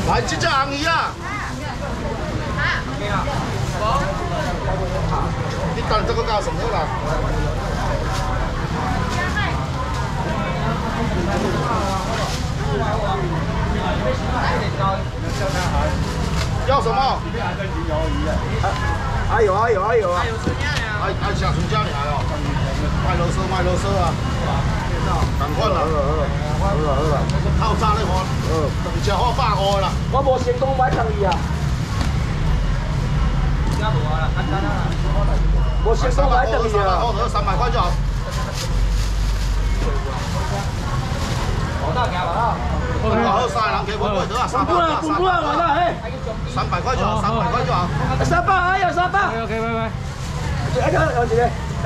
来，这只红鱼啊！你等这个搞什么啦？要什么？ 还有啊。 还下春家你来哦，卖螺丝啊！赶快啦！套餐咧看，一只花150啦。 我无成功买等伊啊。无成功买等伊啊。 300块就好。好晒人给我买得啊，300块就好，300块就好。 300，还有300。OK， 拜拜。有一个。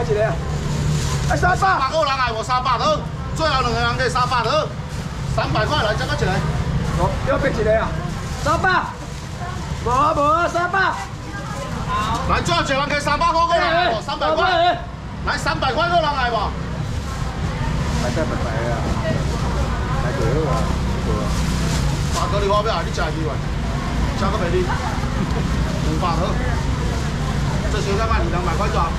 300个人爱无300头，最后2个人给300头，300块来，再个一个。 又变一个啊？300。无300。 来，最后一个人给300块，个人爱无300块。来300块个人爱无？ 来再拜拜啊！来对好啊 ，3个你我要，你吃几碗？吃个袂哩？200头，这小菜卖你200块就好。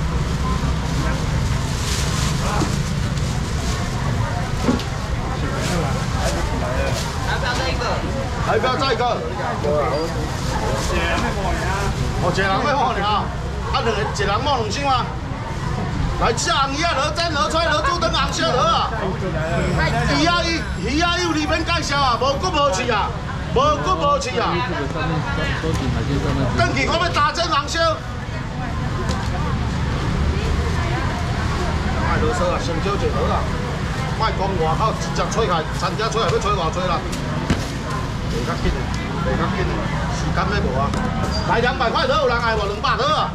还要不要再一个？哦，一人要好尔，啊，一人冒2箱吗？来吃红鱼啊，螺蒸、螺吹、螺煮等红烧螺啊！鱼啊有你免介绍啊，无骨无刺啊，无骨无刺啊。等去我要大蒸红烧。卖螺丝啊，先少一螺啊，卖讲外口一只吹开，3只吹开要吹偌吹啦？袂较紧的，时间要无啊。来200块头有人爱无？200头啊！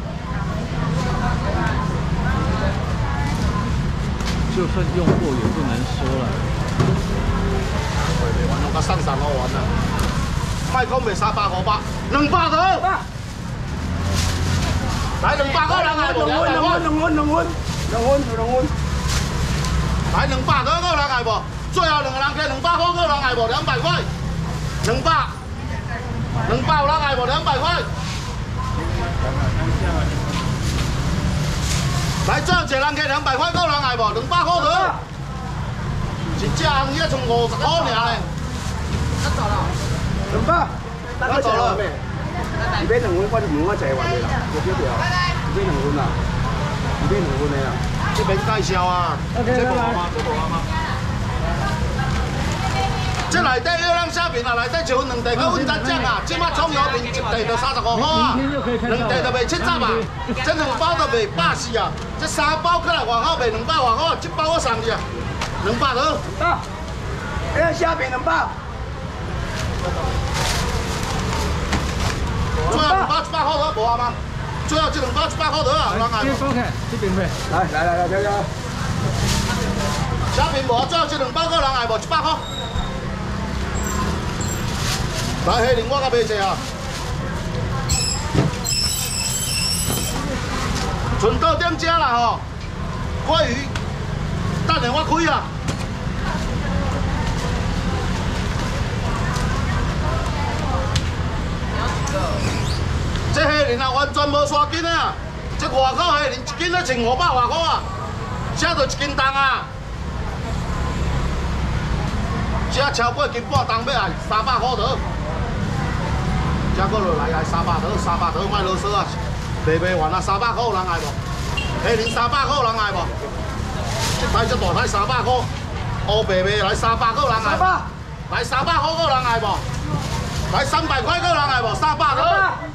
就算用过也不能说了。 袂完，弄甲送300元啦。卖讲卖350、200头。来200个人爱无？200块。来200头个人爱无？最后2个人加200块个人爱无？200块。200有人爱无？200块。 来，最后一个人加200块，够人爱无？200块头，一只红鱼从50块尔嘞。 200， 我走了。 你买2份，我问我一个完未啦？有几条？你买2份啦？你买2份的啦？ 这边介绍啊，这无吗？这内底要咱下面啊，内底1份2地搁稳10种啊，即摆葱油饼1地就35块啊，2地就卖70啊，这2包就卖140啊，这3包过来外口卖200外口，这包我送你啊，200头。 虾饼200。 最后2包100块头无啊吗？最后这2包100块头啊，有人爱无？ 这边呗。 来，交。 虾饼无，最后这2包个人爱无？100块。 来，黑鳞我甲买者啊！剩到点食啦吼，鲑鱼，等下我开啊！这黑鳞啊，完全无刷筋啊！这外口黑鳞1斤咧1,500外块啊，这就1斤重啊！这超过1斤半重要啊，300块头。 再过落来300头卖螺丝啊，卖完啊300块有人爱无？黑鳞300块有人爱无？这台这大台300块，乌白来300块有人爱无？来300块有人爱无？来300块有人爱无？300头。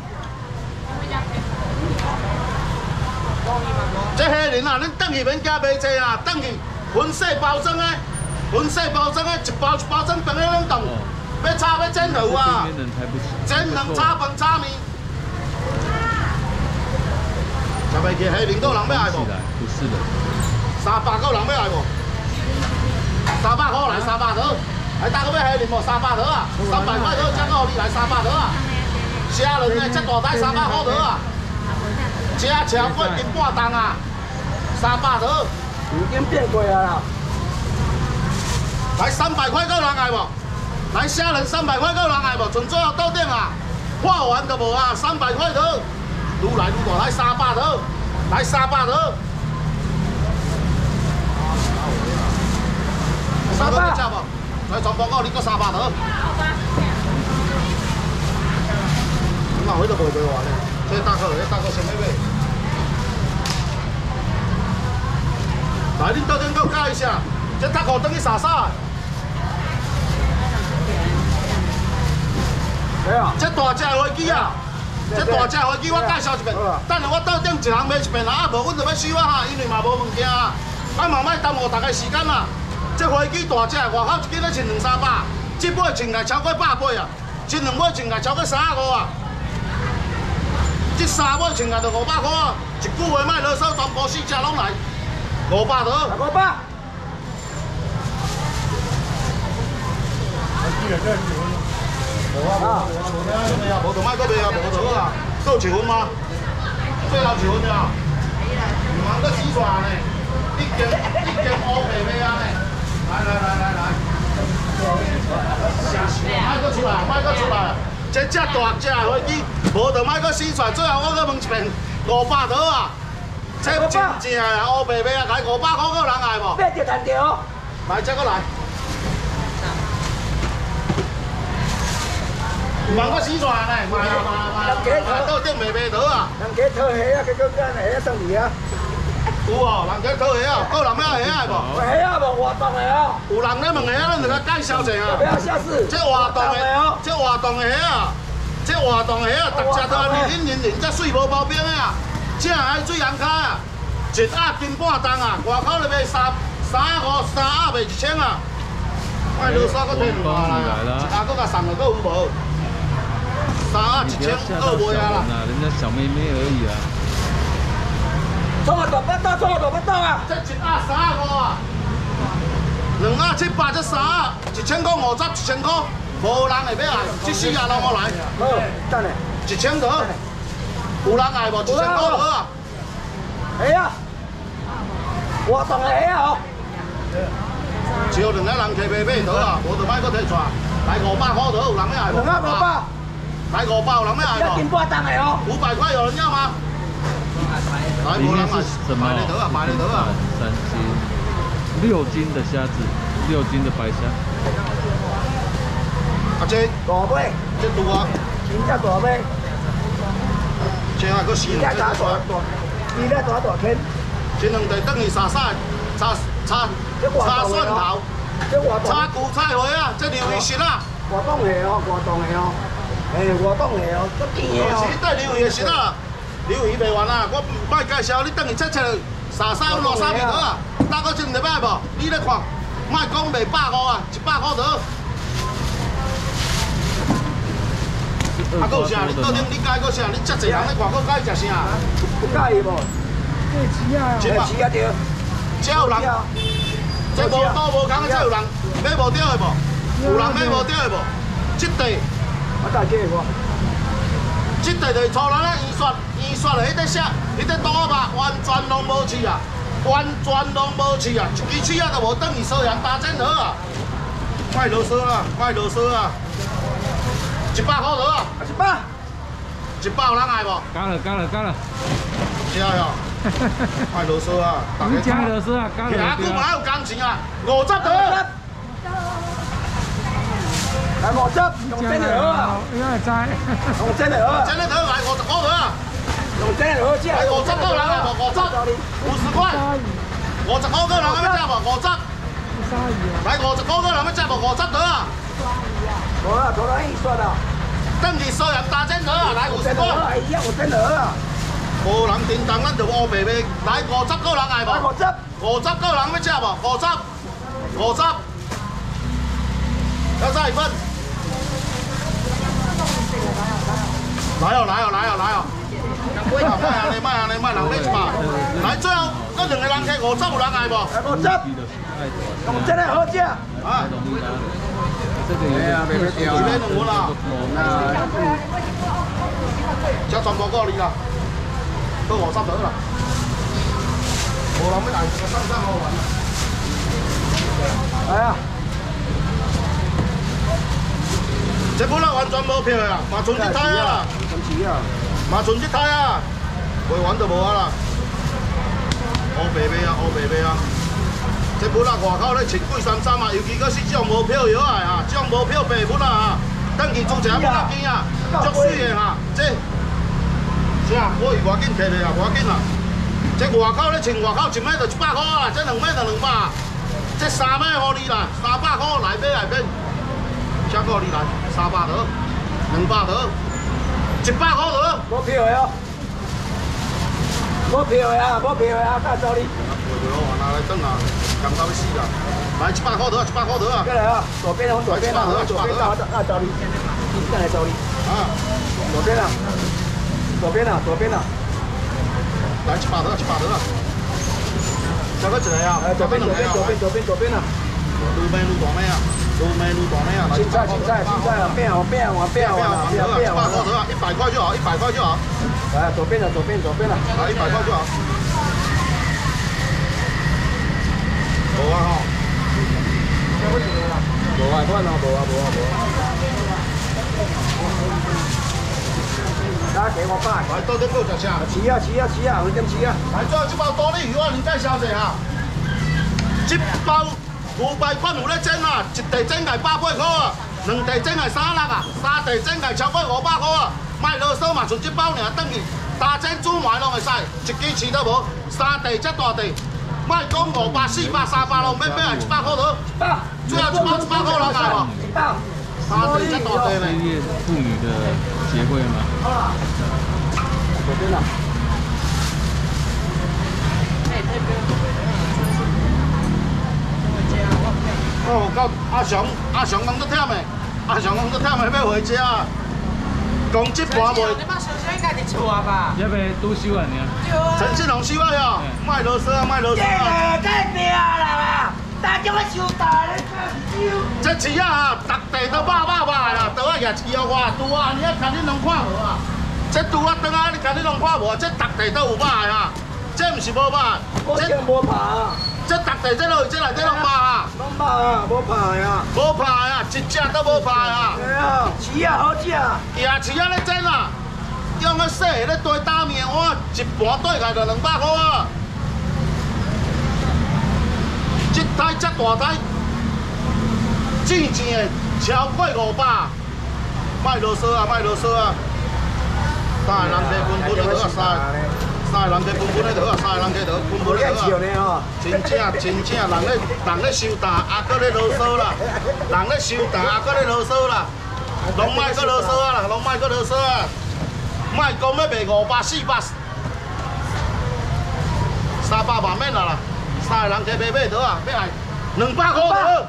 这黑鳞啊，恁等去免加买济啊，等去分细包装的，一包一包装放喺冷冻。 要炒要煎好啊！煎两炒饭炒面，食袂起黑鳞，有人要爱无？ 不是的。 300个人要爱无？300块来300头，来大个要黑鳞无？300头啊，300块头，再个你来300头啊！虾仁呢，这大台300块头啊！这超过1斤半重啊，300头。 已经变贵啊啦！ 来300块个人爱无？ 来虾仁300块够人来无？剩最后到店啊，画完就无啊，300块头，愈来愈大，来300头，来300头。300要吃无？来全部够你搁300头。那回都无卖完咧，这大哥，这大哥先买买。来，恁到店给我教一下，这塔裤等去啥啥？这大只飞机啊，这大只飞机我介绍一遍，等下我到店一人买一遍啦，啊无阮就要收啊哈，因为嘛无物件啊，啊嘛莫耽误大家时间啦。这飞机大只，外口一斤咧千200-300，这尾穿起超过100尾啊，这两尾穿起超过35啊，这3尾穿起就500块啊，一句话莫啰嗦，全部4只拢来500多。500。无啊，无就卖搁卖啊，无就好啊。够1分吗？最后1分了。唔通搁洗刷呢？一件乌白白啊呢？来，卖搁出来，卖搁出来。这大只飞机，无就卖搁洗刷。最后我搁问一遍，500多啊。这真正啊，乌白白啊，来500块够人来无？别就单条。来，再搁来。唔通搁洗刷呢？卖到店卖卖倒啊！ 人家讨虾啊，佢讲虾啊送你啊。 有哦，人家讨虾啊，够人要虾无？ 虾啊无活动的哦。有人咧问虾，咱就甲介绍者啊。不要下次。这活动的，这活动的虾啊，这活动的虾啊，逐只都安尼黏，才水无包冰的啊。正海水人卡啊，一鸭斤半重啊，外口咧卖350，3鸭卖1000啊。卖啰嗦，搁摕2万来，一鸭搁甲送了，搁有无？3鸭1000，2卖啊啦。 人家小妹妹而已啊。 冲啊大不到，冲啊大不到啊！ 这一鸭350啊，2鸭700，这3鸭1000块50，1000块，无人会要来，这4鸭拢我来。 好，等下 1000多，有人爱无？1000块好啊。 虾啊，活动的虾哦。 招2个人摕买倒啊，无就莫搁摕出来。来500块倒，有人要爱无？2鸭500。来500，有人要爱无？ 1斤半重的哦。 500块有人要吗？来，无人买，买你得啊，买你得啊。 3斤，6斤的虾子，6斤的白虾。 啊这大尾， 这多啊。 真正大尾。 这还搁死两只大， 伊咧大片。 这两地等于炒蒜头，炒韭菜花啊，这鱿鱼丝啊。 活动的哦，活动的哦，活动的哦，足甜的哦。 是带鱿鱼的丝啊。鱿鱼卖完啦，我卖介绍，你等于切沙沙烂沙面倒啊！大哥真入摆无？你咧看，卖讲卖100块啊，100块倒。啊，搁有啥？你到顶你介搁啥？你遮济人咧看，搁介食啥？ 不介意无？这鱼啊，这鱼啊对。 这有人，这无刀无工，这有人买无掉的无？有人买无掉的无？这地， 我大姐无。 这地就是粗人咧医刷的迄块虾，迄块刀肉完全拢无去啊，完全拢无去啊，一支刺啊都无等于烧羊打针好啊，卖啰嗦啊，卖啰嗦啊，100块多啊，100有人爱无？ 加了， 是啊，卖啰嗦啊， 你加啰嗦啊，加了。 阿姑嘛有工钱啊，50多。 来50，用真的好啊！ 应该知。 用真的好。 真的头来50块啊！ 用真的好食。 来50个人来无？50块。50块个人要食无？50。来50块个人要食无？50多啊！ 无啦，头来预算啦。 等于收人打针头啊！来50块。 哎呀，有真的好啊！ 无人叮当，咱就乌白白。来50个人来无？50个人要食无？50。要再一份。来哦！卖安尼，人买100。来最后，搁2个人摕50，有人爱无 ？50，用真的好食。 啊！ 这个有啊，袂掉啊。 2份啦。这全部够你啦，都50多啦。无人要来，上好玩。 来啊！ 这本啊完全无票的啊，嘛剩一台啊啦， 咁似啊， 嘛剩一台啊，卖完就无啊啦。乌白马啊，乌白马啊！这本啊外口咧千几三三啊，尤其佫是这种无票药啊，这种无票白本啊，等去做一下不要紧啊，足水的哈，这。是啊，我是外紧摕的啊，外紧啊。这外口咧穿外口一买就100块啊，这2买就200，这3买互你啦，300块来买来免。这个你来300多，200多，100块多。 冇票的哦，冇票的啊，冇票的啊，加走你。 袂好，拿来转啊，感到要死啦！来100块多，100块多啊！ 过来啊，左边往左边啊，左边那找你，再来找你。 啊， 左边啊，左边啊，左边啊。 来100多，100多啊！再个一个啊， 左边啊！ 愈买愈大买啊，愈买愈大买啊！ 青菜啊，变啊，变啊 ，100块多啊，100块就好，100块就好。 来，左边啊， 来100块就好。无啊吼， 无啊，来给我爸， 来到底够食啥？ 吃啊，我点吃啊。 来，最后这包多利鱼啊，恁介绍者哈。这包牛排馆有咧蒸啊，一地蒸个180块啊，2地蒸个360啊，3地蒸个超过500块啊。卖啰嗦嘛，剩这包尔，等于大蒸煮糜拢会使，一支饲都无。3地这大地，卖讲500、400、300拢免买，100块多。最后一包100块人来无？3地这大地呢？ 职业妇女的协会吗？ 左边啊。 哦，到阿雄拢都忝的，阿雄拢都忝的要回家。讲这盘袂。 你把小小应该伫厝啊吧？ 要不拄收啊尔？ 陈志龙收啊哟，卖啰嗦啊，卖啰嗦啊。 太拼啦！大叫我收大咧，收。 这市啊，逐地都百啦，倒啊也1外拄啊，你啊看你拢看无啊？这拄啊倒啊，你看你拢看无？这逐地都有百啊，这毋是无百， 这无拍啊。 这逐地这落这内底拢百啊。 拢拍啊，无拍啊。 无拍啊，一只都无拍啊。 对啊，鱼啊好食。 夜市啊咧蒸啊，用个洗咧堆打面碗，一盘对开就200块啊。这台这大台，正的超过500，卖啰嗦啊，卖啰嗦啊。三个人加分分咧好啊，三个人加分分咧好啊，三个人加分分咧好啊。真正，人咧收大，啊，搁咧啰嗦啦，人咧收大，啊，搁咧啰嗦啦，拢卖搁啰嗦啊啦，拢卖搁啰嗦啊，卖讲要卖500、400、300万免啦，三个人加买倒啊，要200块倒。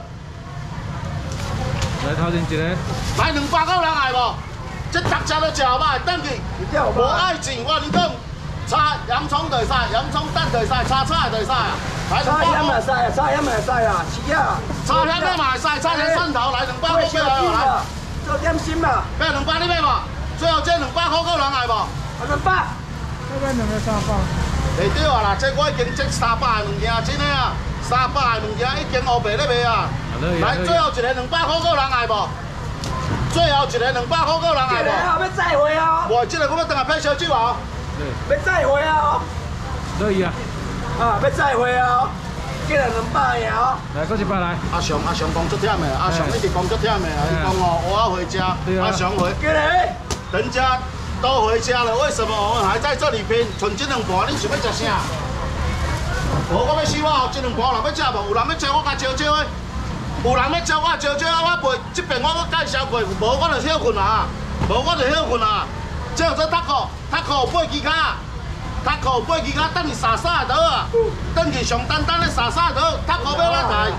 来头前一个。 来200块人来无？这逐只都食歹，等去无爱钱，我你讲，炒洋葱就会使，洋葱蛋就会使，炒菜就会使啊。来炒咸也使啊，炒咸也使啊，是啊。 炒咸你嘛会使，炒咸蒜头来200块过来哦，来。 做点心嘛。 买200你买无？最后这200块够人来无 ？200。 这边2个300。 袂对啊啦，这我已经这300的物件，真的啊，300的物件已经乌白咧卖啊。来，最后一个200块够人来无？最后一个200块够人来无？ 要再会啊！ 无，这个我要等下配烧酒啊！ 要再会啊！ 乐意啊！ 啊，要再会啊！今日200呀！ 来，搁100来。 阿雄讲足忝的，阿雄一直讲足忝的，伊讲哦，我要回家。阿雄回。 过来。 人家都回家了，为什么我们还在这里拼？剩这2盘，你想要吃啥？无，我要收啊！这2盘人要吃无？有人要吃我甲招招的。有人要招我招招啊！我陪这边我介绍过，无我就休困啊！无我就休困啊！这样做塔裤有8支卡，塔裤有8支卡，等于沙沙的啊！等去上单单的沙沙的，塔裤要哪台？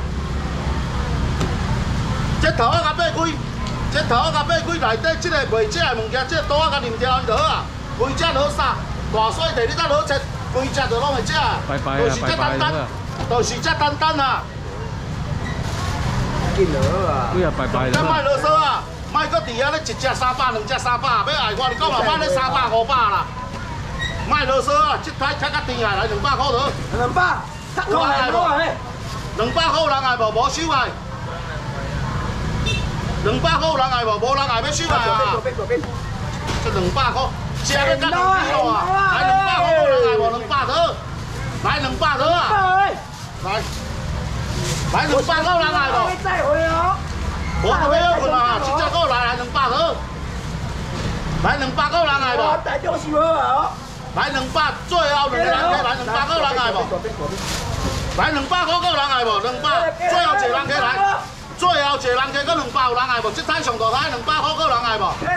这头仔甲买开，这头仔甲买开内底这个卖这的物件，这刀仔甲连条就好啊！规只好杀，大水地你才好切，规只就拢会食，就是这单单，就是这单单啊！ 紧落啊！ 几啊拜拜咱卖啰嗦啊！卖搁伫遐咧，1只300、2只300，要挨我你讲嘛，卖咧300、500啦。卖啰嗦啊！这台较甜啊，来200块多。 200，他讲来无？200 块人来无？无收来。 200块有人爱无？无人爱要收来啊！ 左边。 这200块，吃要干2kg啊！来200块有人爱无？200多，来200多啊！来200块有人爱无？ 再回哦。 无特别好困啊！真正够来200多，来200块有人爱无？ 大中是好啊！ 来200，最后2个人客来200块有人爱无？来200块有人爱无？200，最后一个人客来。 最后一个人客，搁200有人爱无？这摊上大摊200块，搁有人爱无？200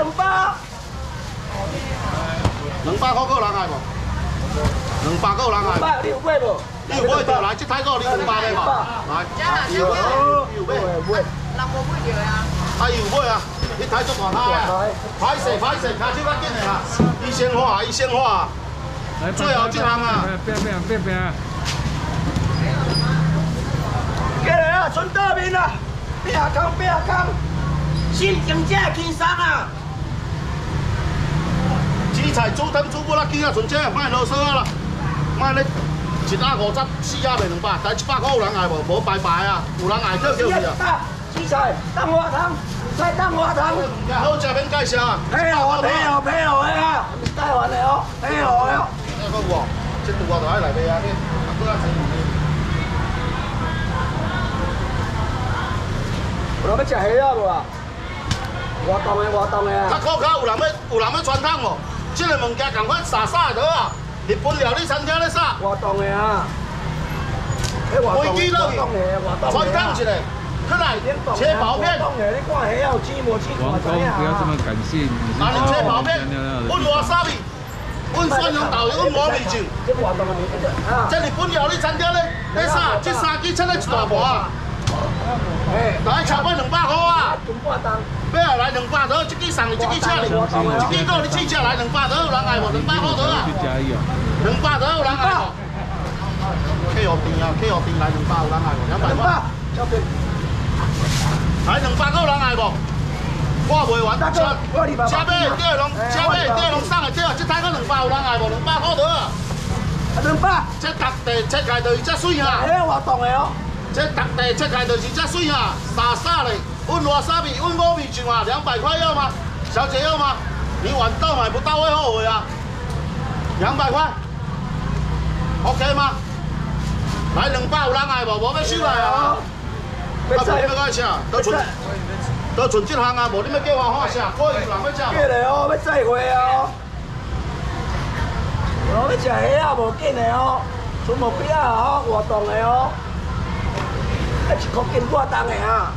块，搁有人爱无？200块有人爱。 你有买无？ 你有买着来，这摊个你200的嘛？来，有买，有买。 人无买着啊！ 啊，有买啊！你摊足大摊啊！歹势，卡手较紧的啦。伊先化。最后这项啊！ 变。 过来啊，春大面啊，拼工，心情真轻松啊！ 紫菜煮汤煮骨啦，鸡啊纯正，莫啰嗦啊啦，莫咧1盒50，4盒卖200，但100块有人爱无？无拜拜啊，有人爱叫去啊！ 紫菜蛋花汤，菜蛋花汤， 好食免介绍啊！ 配合的啊，台湾的哦，配合的哦。 这个有哦，这拄啊就爱来买啊，你啊搁啊整两个。 有人要吃虾啊无啊？活动的啊！ 较可靠，有人要传统无？这个物件共款撒就好啊。日本料理餐厅咧撒。 活动的啊！ 飞机落去，传统一个，再来切薄片。 你看虾有青无青， 王公不要这么感性，你啊，你切薄片，温瓦沙米，温蒜蓉豆，温磨米酒。这日本料理餐厅咧撒，这3支出来一大盘啊！ 来炒饭200块啊！要啊来200多，这支送你，这支请你，这支够你试吃来200多，有人爱无？200块多啊！200多有人爱无？客户店啊，客户店来200有人爱无？200块。来200块有人爱无？我卖完，车尾对拢送的对啊，这摊个200有人爱无？200块多啊！200，这特地切开就是这水啊！ 活动的哦。 这特地切开就是这水啊，撒嘞，温瓦沙米，温锅米酒啊，200块要吗？小姐要吗？你晚到买不到会后悔啊！200块 ，OK 吗？来200有人爱无？无要收来啊！啊，无你要该吃，都剩这项啊，无你要叫我喊啥？可以有人要吃无？ 过来哦，要再会哦。我要吃虾啊，无紧的哦，纯目标哦，活动的哦。 1块钱我当的啊！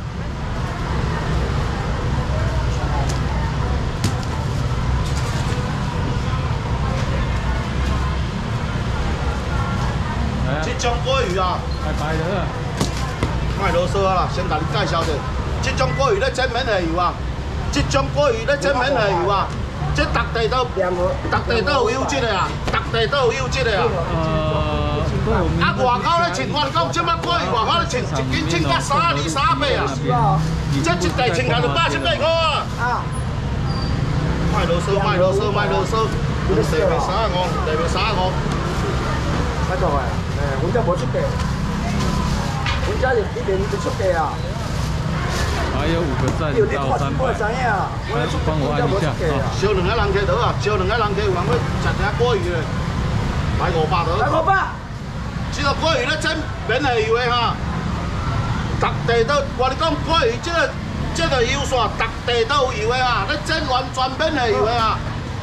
这种鲑鱼啊， 白的啊， 莫啰嗦啊啦，先甲你介绍者，这种鲑鱼咧整免下油啊，这种鲑鱼咧整免下油啊，这特地都有优质的啊，特地都有优质的啊。啊，外口咧称，我讲这摆鲑鱼外口咧称一斤称到32、38啊，这一袋称下就178块啊。莫啰嗦，地卖35， 快做啊！阮这无出价，阮这是一年就出价啊。 还有5个赞到300，来帮我按一下啊！ 烧2个人客倒啊，烧2个人客有人要食只鲑鱼咧，来500倒。 来500。 这个鲑鱼咧整免下油的哈，特地都我你讲鲑鱼这个油线特地都有油的啊，咧整完全免下油的啊。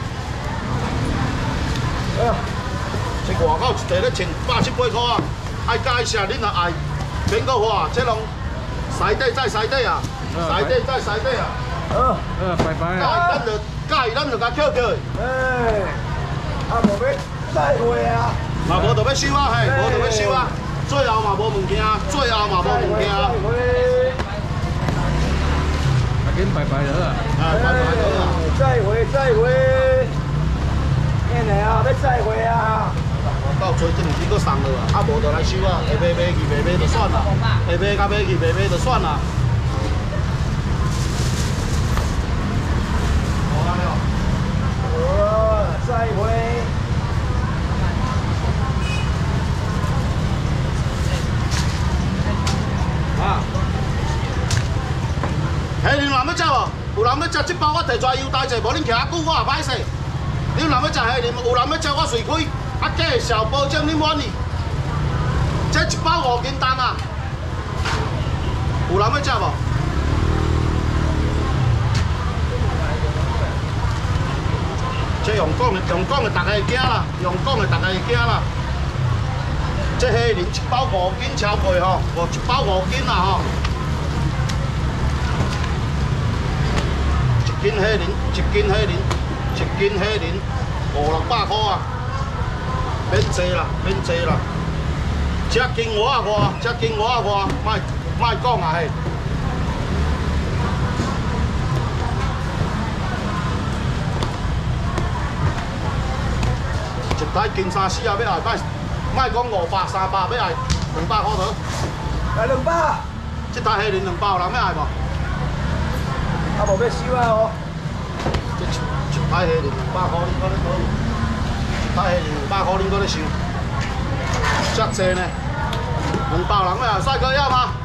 这外口一袋咧称88块啊，爱加一下恁若爱，免搁花，这拢西底再西底啊，西底再西底啊。 拜拜啊！ 咱就甲捡去。 啊，无要再会啊！ 嘛无就要收啊，嘿，无就要收啊，最后嘛无物件，最后嘛无物件。 赶紧拜拜了啊！ 拜拜了啊！ 再会，见来啊，要再会啊！ 到最这2支搁送落啊，啊无就来收啊，会买去，袂买就算啦，会买甲买去，袂买就算啦。 再会。 迄这包我摕出来优待者，无恁徛久我也歹势。你若要食虾仁，有人要叫我随开，啊，假的小保证恁满意。这一包5斤重啊，有人要食无？这用讲的，大家会惊啦，用讲的大家会惊啦。这虾仁一包5斤超过吼，一包5斤啦吼。一斤虾仁500-600块啊，免济啦，这斤5啊外，莫讲啊嘿。一台斤3-4啊，要来莫讲500、300，要来200块头。 来200。 这台虾仁200，有人要来无？ 啊，无要收啊哦。 这一台虾仁200块，恁搁咧讨？一台虾仁200块，恁搁咧收？遮济呢？200人要来，帅哥要吗？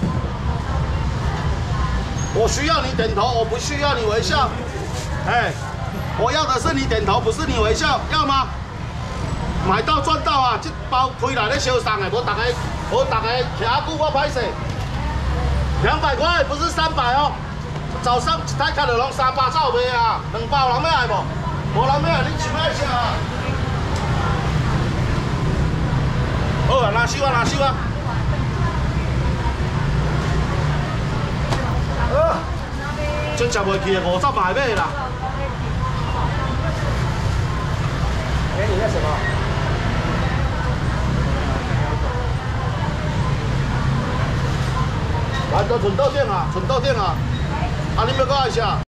我需要你点头，我不需要你微笑。哎，我要的是你点头，不是你微笑，要吗？买到赚到啊！这包开来咧烧送的，无大家徛久我歹势。200块不是300哦。早上一台开就拢300走卖啊，200有人要来无？无人要来，恁想要啥啊？好啊，拿收啊！这食袂去的50买买啦。 给你那什么？ 来，到春豆店啊！啊，你要搁爱啥？